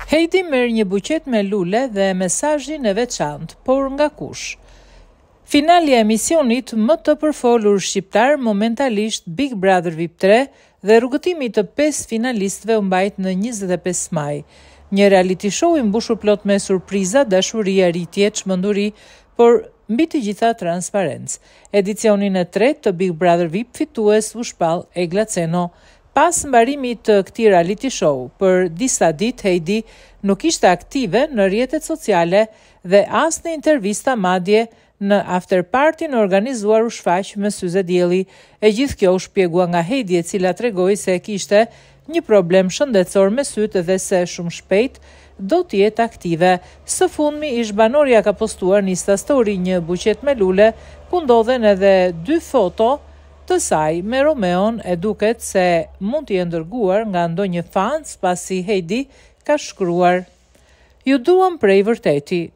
Heidi merr një buqet me lule dhe mesazhin e veçantë, por nga kush? Finalja e emisionit më të përfolur shqiptar momentalisht Big Brother VIP 3 dhe rrugëtimi të 5 finalistëve u mbajt në 25 maj. Një reality show i mbushur plot me surpriza, dashuri, arritje, çmenduri, por mbi të gjitha transparencë. Edicionin e tretë të Big Brother VIP fitues u shpall Egla Ceno. Pas mbarimit të këtij reality show, për disa ditë Heidi nuk ishte aktive në rrjetet sociale dhe as në intervista, madje në after party në organizuar u shfaq me syze dielli. E gjithë kjo u shpjegua nga Heidi, e cila tregoi se kishte një problem shëndetësor me sytë dhe se shumë shpejt do të jetë aktive. Së fundmi, ish banorja ka postuar në Insta Story një buqet me lule ku ndodhen edhe 2 foto të saj me Romeon, e duket se mund të jetë dërguar nga ndonjë fan, pasi Heidi ka shkruar: "Ju duam prej vërteti."